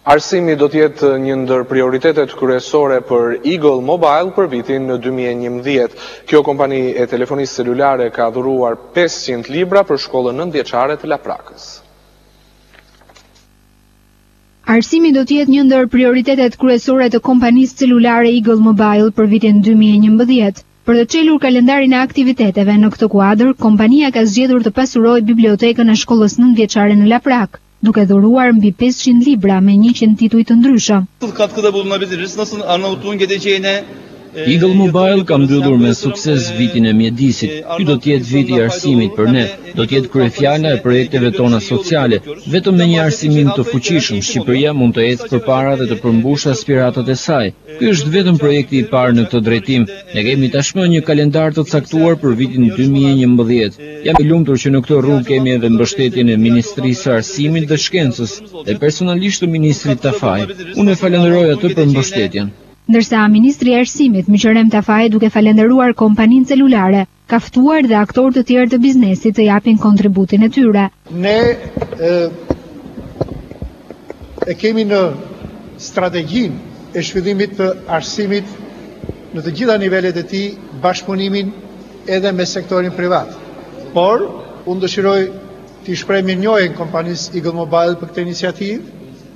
Arsimi do të jetë një ndër prioritetet kryesore për Eagle Mobile për vitin 2011. Kjo kompani e telefonisë celulare ka dhuruar 500 libra për shkollën nëntëvjeçare të Laprakës. Arsimi do të jetë një ndër prioritetet kryesore të kompanisë celulare Eagle Mobile për vitin 2011. Për të çelur kalendarin e aktiviteteve në këtë kuadër, kompania ka zgjedhur të pasurojë bibliotekën e shkollës nëntëvjeçare në Laprak, duke dhuruar mbi 500 libra me 100 tituj të ndryshëm. Katkıda bulunabiliriz. Nasıl Arnavutluğun geleceğine Eagle Mobile ka mbyllur me sukses vitin e mjedisit. Ky do të jetë viti i arsimit për ne. Do të jetë kryefjala e projekteve tona sociale. Vetëm me një arsimim të fuqishëm, Shqipëria mund të ecë përpara dhe të përmbushë aspiratat e saj. Ky është vetëm projekti i parë në këtë drejtim. Ne kemi tashmë një kalendar të caktuar për vitin 2011. Jam i lumtur që në këtë rrugë kemi edhe mbështetjen e Ministrisë së Arsimit dhe Shkencës dhe personalisht të ministrit Tafaj. Unë e falenderoj atë për mbështetjen. Ndërsa Ministri i Arsimit, Miqërem Tafaj, duke falendëruar kompaninë celulare, ka ftuar dhe aktorë të tjerë të biznesit të japin kontributin e tyre. Ne e kemi në strategjinë e zhvillimit të arsimit në të gjitha nivelet e tij bashkëpunimin edhe me sektorin privat. Por unë dëshiroj të shpreh mirënjohjen kompanisë Eagle Mobile për këtë iniciativë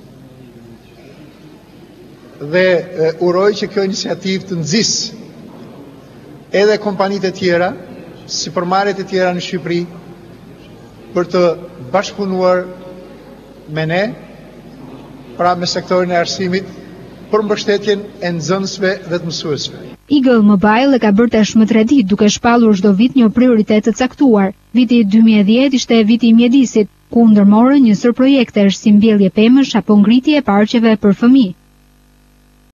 dhe uroj që kjo iniciativë të nxjisë edhe kompanitë e tjera, sipërmarrjet e tjera në Shqipëri për të bashkëpunuar me ne, pra me sektorin e arsimit, për mbështetjen e nxënësve dhe të mësuesve. Eagle Mobile e ka bërë tashmë 3 ditë duke shpallur çdo vit një prioritet të caktuar. Viti 2010 ishte viti i mjedisit, ku ndërmorën një sër projektesh si mbjellje pemësh apo ngritje e parqeve për fëmijë.